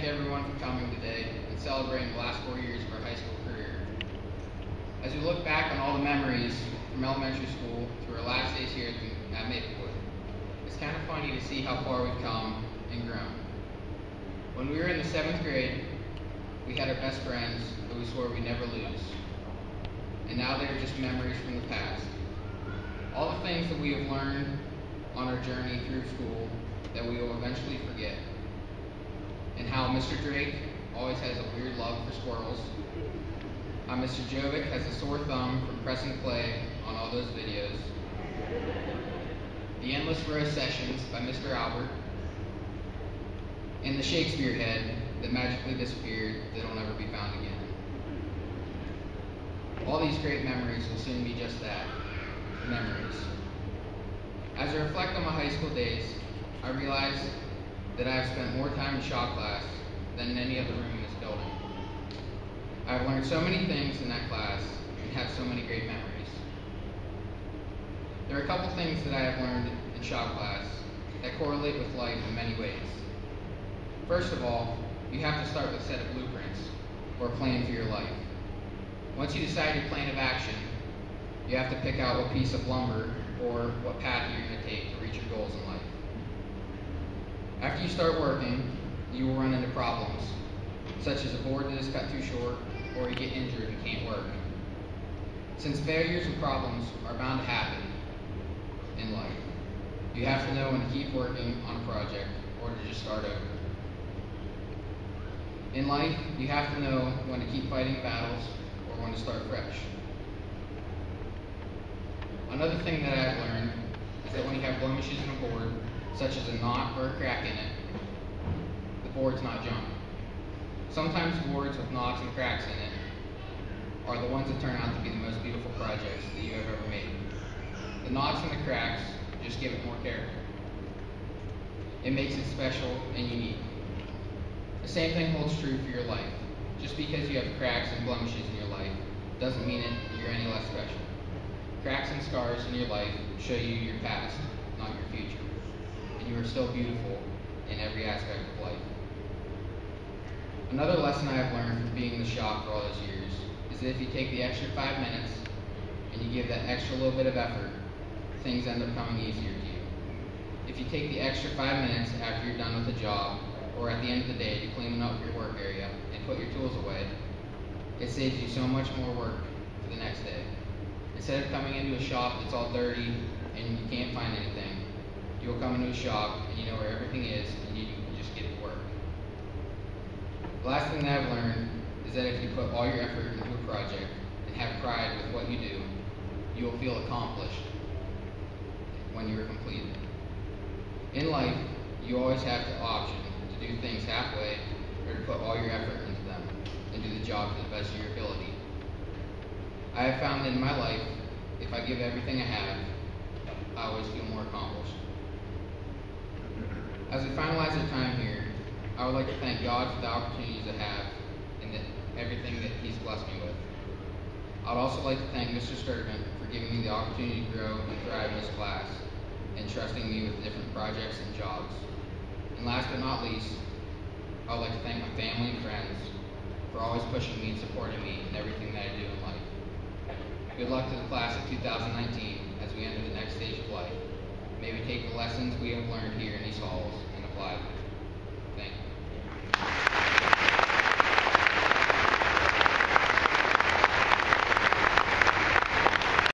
everyone for coming today and celebrating the last 4 years of our high school career. As we look back on all the memories from elementary school through our last days here at Maplewood, it's kind of funny to see how far we've come and grown. When we were in the 7th grade, we had our best friends that we swore we'd never lose. And now they're just memories from the past. All the things that we have learned on our journey through school that we will eventually forget. And how Mr. Drake always has a weird love for squirrels. How Mr. Jovic has a sore thumb from pressing play on all those videos. The endless row sessions by Mr. Albert. And the Shakespeare head that magically disappeared that'll never be found again. All these great memories will soon be just that, memories. As I reflect on my high school days, I realize that I have spent more time in shop class than in any other room in this building. I have learned so many things in that class and have so many great memories. There are a couple things that I have learned in shop class that correlate with life in many ways. First of all, you have to start with a set of blueprints or a plan for your life. Once you decide your plan of action, you have to pick out what piece of lumber or what path you're going to take to reach your goals in life. After you start working, you will run into problems, such as a board that is cut too short, or you get injured and can't work. Since failures and problems are bound to happen in life, you have to know when to keep working on a project or to just start over. In life, you have to know when to keep fighting battles or when to start fresh. Another thing that I've learned is that when you have blemishes in a board, such as a knot or a crack in it, the board's not junk. Sometimes boards with knots and cracks in it are the ones that turn out to be the most beautiful projects that you have ever made. The knots and the cracks just give it more character. It makes it special and unique. The same thing holds true for your life. Just because you have cracks and blemishes in your life doesn't mean you're any less special. Cracks and scars in your life show you your past, not your future. And you are still beautiful in every aspect of life. Another lesson I have learned from being in the shop for all those years is that if you take the extra 5 minutes and you give that extra little bit of effort, things end up coming easier to you. If you take the extra 5 minutes after you're done with the job or at the end of the day to clean up your work area and put your tools away, it saves you so much more work for the next day. Instead of coming into a shop that's all dirty and you can't find anything, you'll come into a shop and you know where everything is and you can just get to work. The last thing that I've learned is that if you put all your effort into a project and have pride with what you do, you will feel accomplished when you are completed. In life, you always have the option to do things halfway or to put all your effort into them and do the job to the best of your ability. I have found that in my life, if I give everything I have, I always feel more accomplished. As we finalize our time here, I would like to thank God for the opportunities I have and everything that He's blessed me with. I would also like to thank Mr. Sturtevant for giving me the opportunity to grow and thrive in this class and trusting me with different projects and jobs. And last but not least, I would like to thank my family and friends for always pushing me and supporting me in everything that I do in life. Good luck to the class of 2019 as we enter the next stage of life. May we take the lessons we have learned here in these halls and apply them.